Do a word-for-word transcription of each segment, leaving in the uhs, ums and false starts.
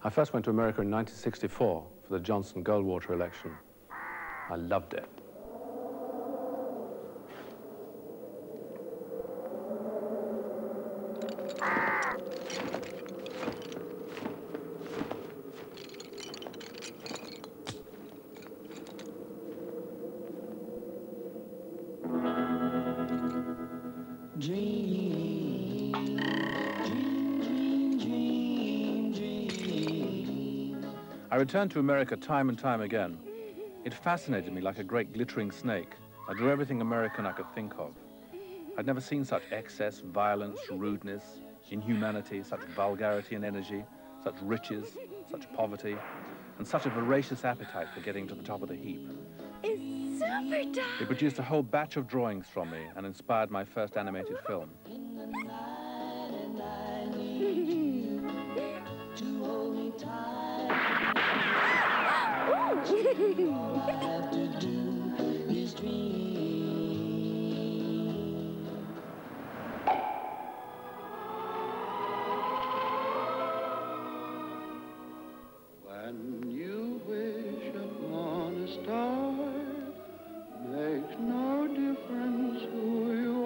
I first went to America in nineteen sixty-four for the Johnson-Goldwater election. I loved it. Dream, dream, dream, dream, dream. I returned to America time and time again. It fascinated me like a great glittering snake. I drew everything American I could think of. I'd never seen such excess, violence, rudeness, inhumanity, such vulgarity and energy, such riches, such poverty, and such a voracious appetite for getting to the top of the heap. It's super dark. It produced a whole batch of drawings from me and inspired my first animated film. When you wish upon a star, makes no difference who you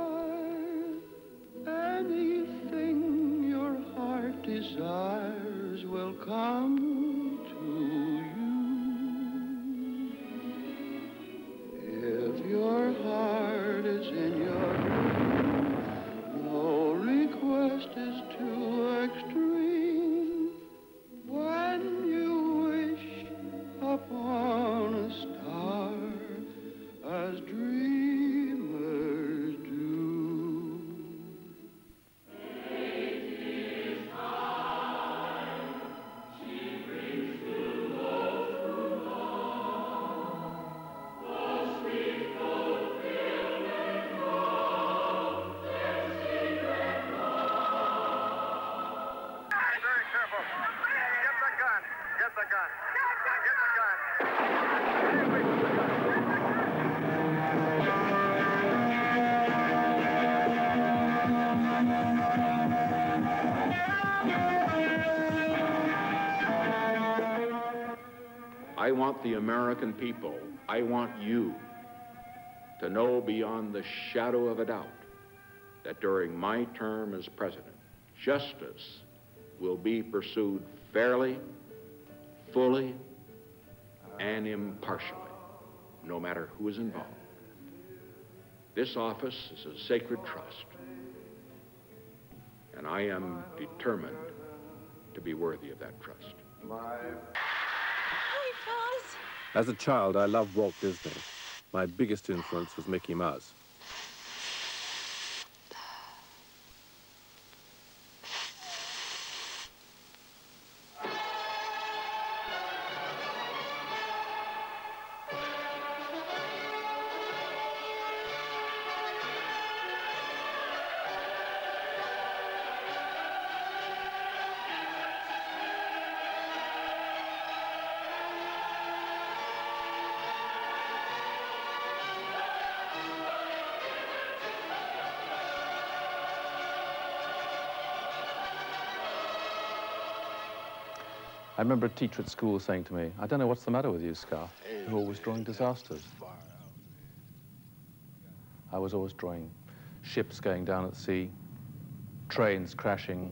are. Anything your heart desires will come to you. If your heart is in your room, no request is too extreme. When you wish upon a star, as dreamers do. Fate is kind, she brings to those who long the sweet fulfillment of their secret love. Be very careful. Get the gun. Get the gun. Get the gun. Wait, wait. I want the American people, I want you to know beyond the shadow of a doubt that during my term as president, justice will be pursued fairly, fully, and impartially, no matter who is involved. This office is a sacred trust, and I am determined to be worthy of that trust. Hi, fellas. As a child, I loved Walt Disney. My biggest influence was Mickey Mouse. I remember a teacher at school saying to me, "I don't know what's the matter with you, Scarfe. You're always drawing disasters." I was always drawing ships going down at sea, trains crashing,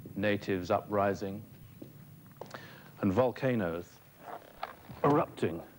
natives uprising, and volcanoes erupting